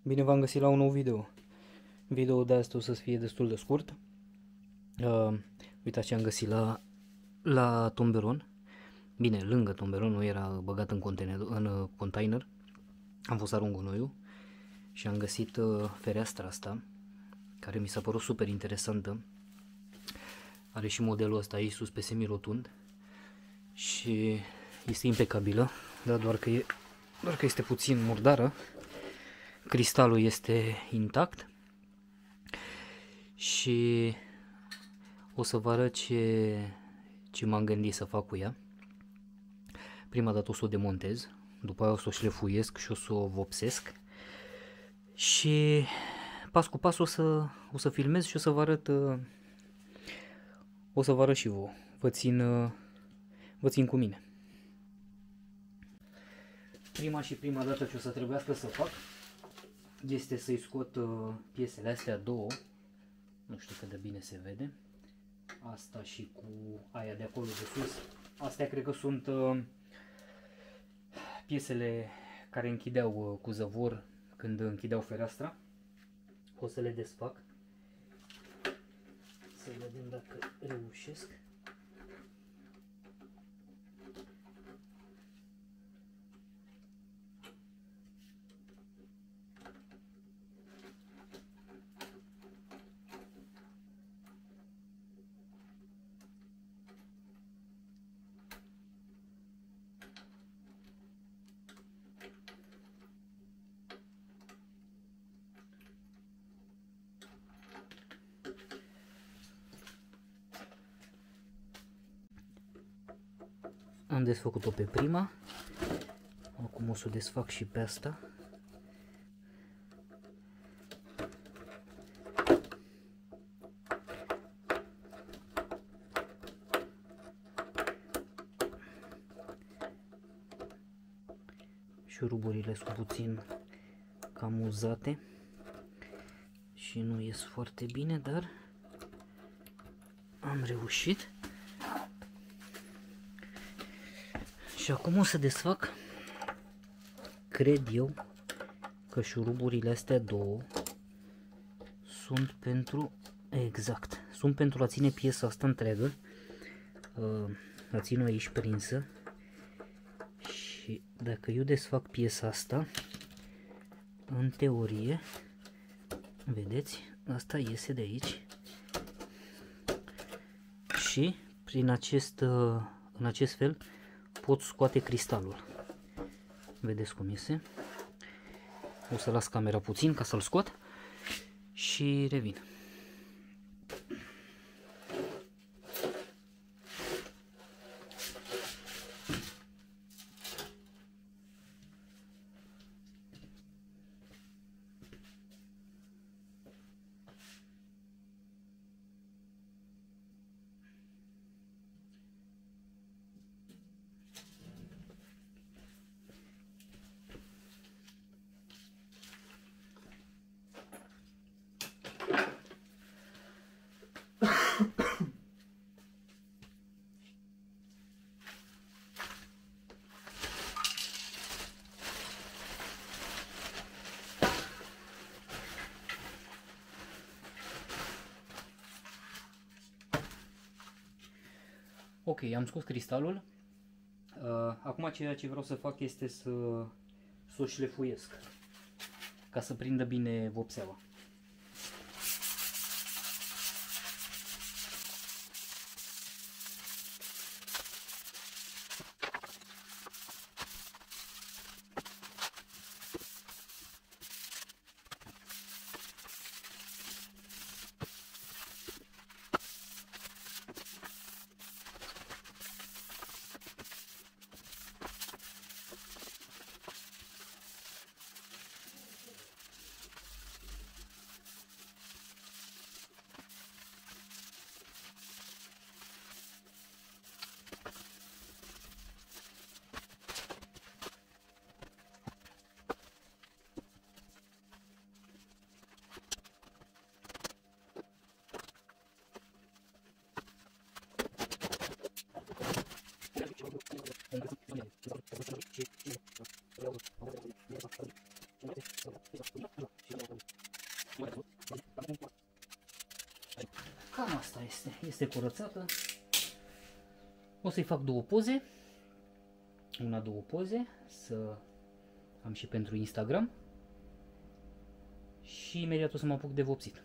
Bine v-am găsit la un nou video. Video de astăzi o să fie destul de scurt. Uitați ce am găsit la tomberon. Bine, lângă tomberon, nu era băgat în container. Am fost arunc gunoiul și am găsit fereastra asta, care mi s-a părut super interesantă. Are și modelul ăsta aici sus pe semirotund și este impecabilă, da, doar că este puțin murdară. Cristalul este intact și o să vă arăt ce m-am gândit să fac cu ea. Prima dată o să o demontez, după aia o să o șlefuiesc și o să o vopsesc și pas cu pas o să filmez și o să vă arăt și vouă. Vă țin cu mine. Prima dată ce o să trebuiască să fac este să-i scot piesele astea două, nu știu cât de bine se vede, asta și cu aia de acolo de sus. Astea cred că sunt piesele care închideau cu zăvor când închideau fereastra. O să le desfac, să vedem dacă reușesc. Am desfăcut-o pe prima, acum o să o desfac și pe asta. Șuruburile sunt puțin cam uzate și nu ies foarte bine, dar am reușit. Și acum o să desfac, cred eu că șuruburile astea două sunt pentru, sunt pentru a ține piesa asta întreagă, a ține aici prinsă. Și dacă eu desfac piesa asta, în teorie, vedeți, asta iese de aici și în acest fel pot scoate cristalul. Vedeți cum iese. O să las camera puțin ca să-l scot și revin. Ok, am scos cristalul. Acum ceea ce vreau să fac este să o șlefuiesc ca să prindă bine vopseaua. Asta este curățată. O să-i fac două poze. Două poze. Să am și pentru Instagram. Și imediat o să mă apuc de vopsit.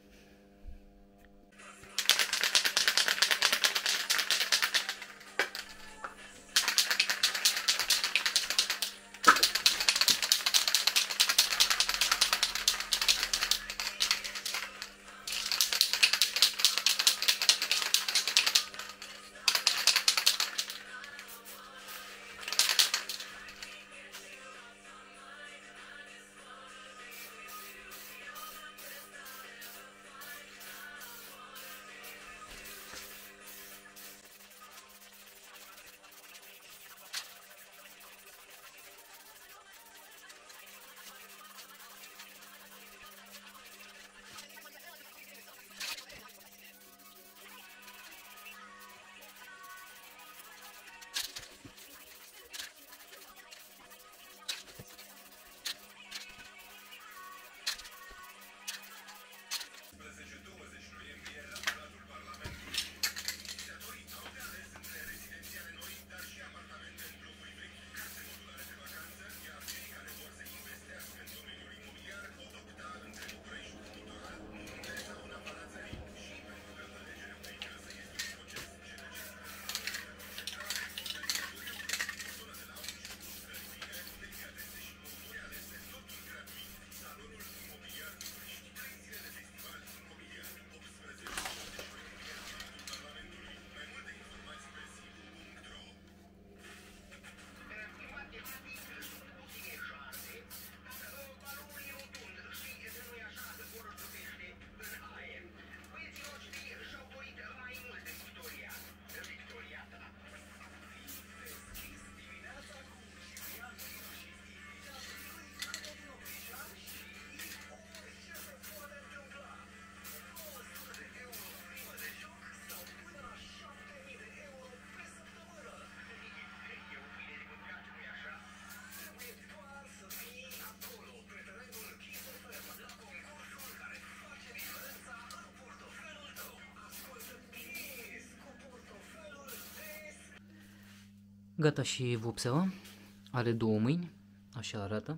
Gata și vopseaua. Are două mâini. Așa arată.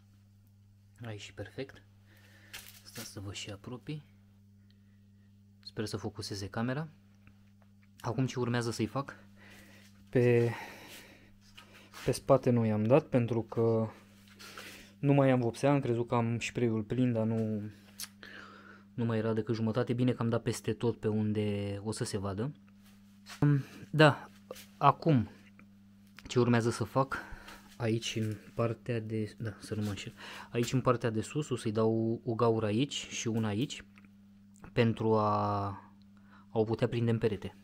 Aici și perfect. Asta să vă și apropii. Sper să focuseze camera. Acum ce urmează să-i fac? Pe spate nu i-am dat pentru că nu mai am vopsea. Am crezut că am spray-ul plin, dar nu mai era decât jumătate. Bine că am dat peste tot pe unde o să se vadă. Da, acum ce urmează să fac? Aici în partea de... Da, să nu mă înșel. Aici în partea de sus o să-i dau o gaură aici și una aici pentru a o putea prinde în perete.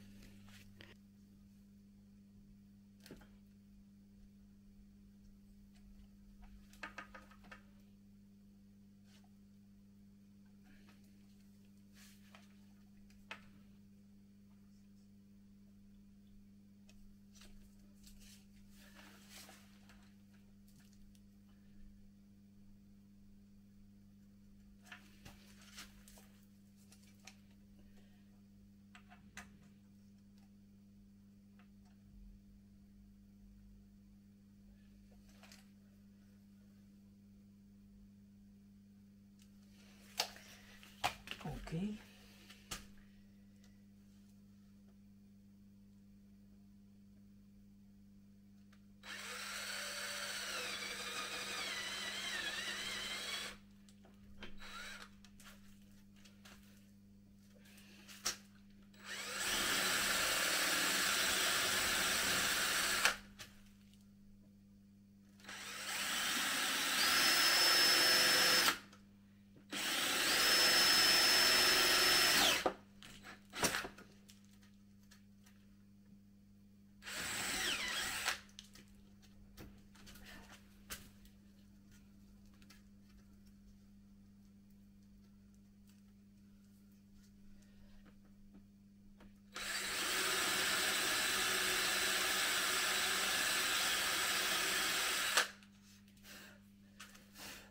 Ok.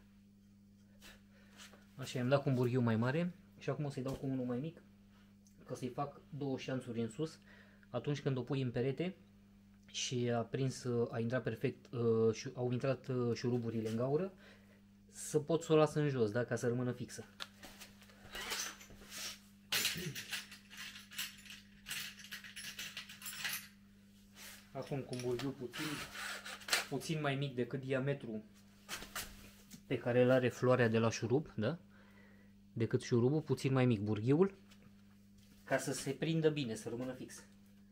Așa, i-am dat cu un burghiu mai mare și acum o să-i dau cu unul mai mic, ca să-i fac două șanțuri în sus, atunci când o pui în perete și a intrat perfect, au intrat șuruburile în gaură, să pot să o las în jos, da? Ca să rămână fixă. Acum cu burghiul puțin mai mic decât diametrul pe care îl are floarea de la șurub, da? Decât șurubul, puțin mai mic burghiul, ca să se prindă bine, să rămână fix.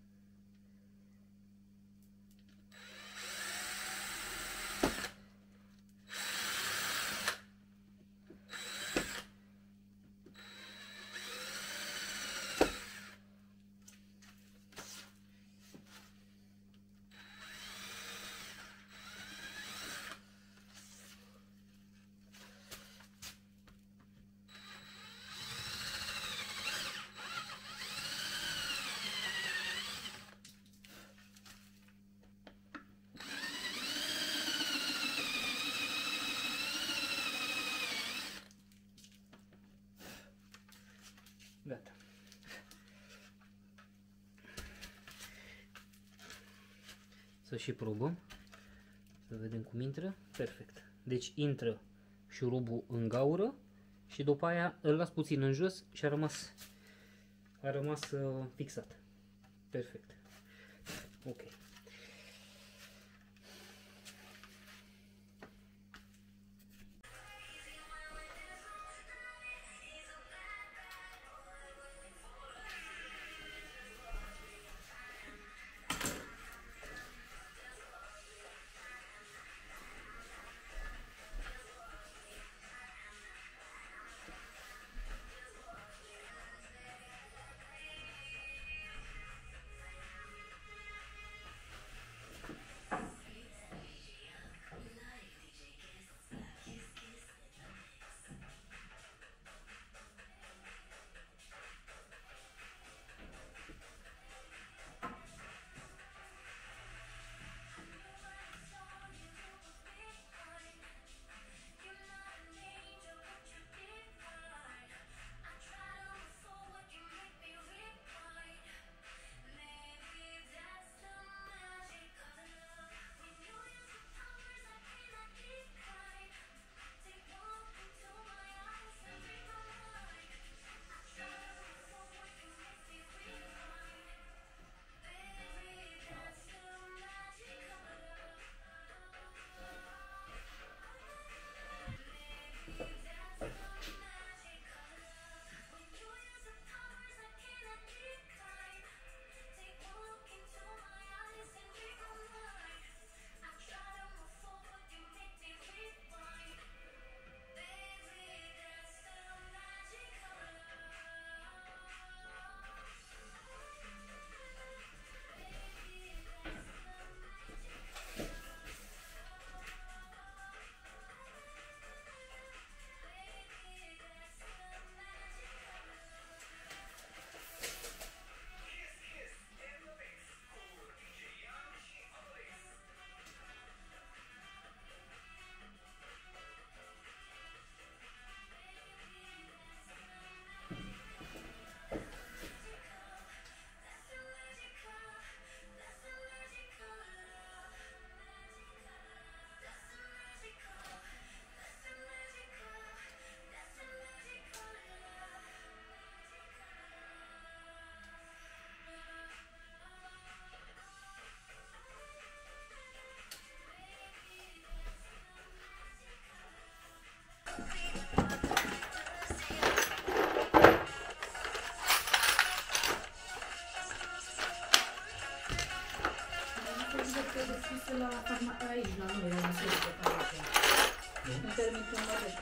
Gata. Să și probăm. Să vedem cum intră. Perfect. Deci intră șurubul în gaură și după aia îl las puțin în jos și a rămas fixat. Perfect. Ok. Aici, la noi, la museu de farmacie. În Tărmitul Măreș.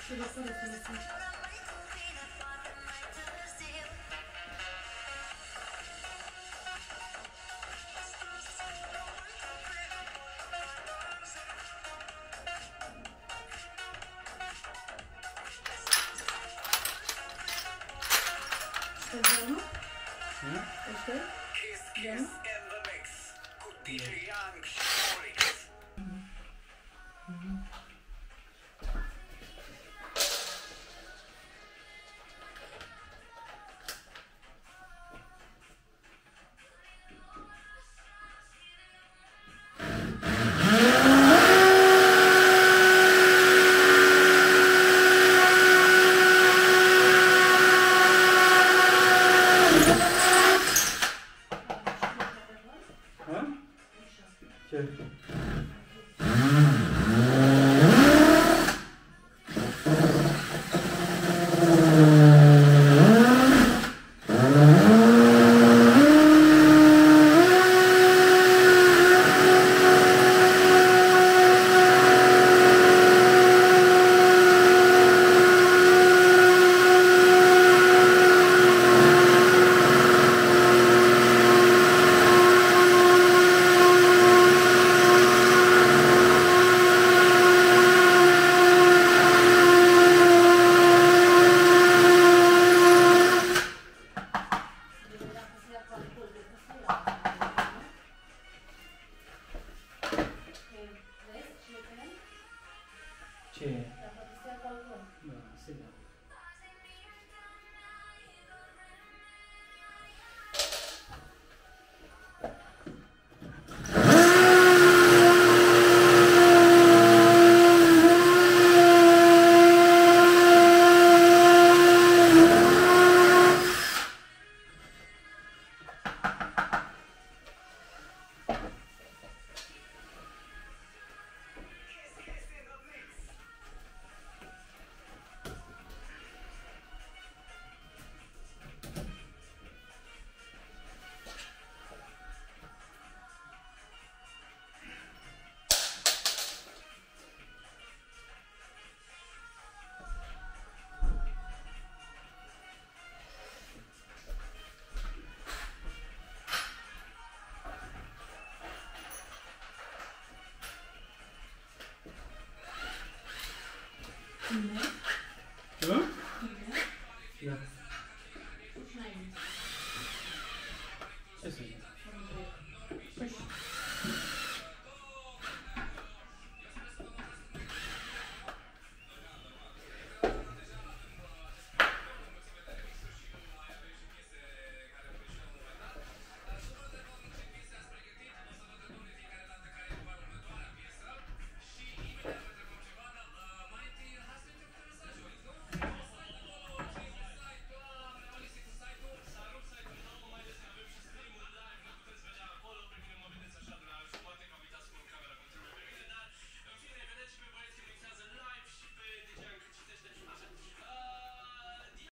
Și de fără să le faci. Geamă? Ăștia? Geamă? Ce? Ce? Da, sigur. Bine.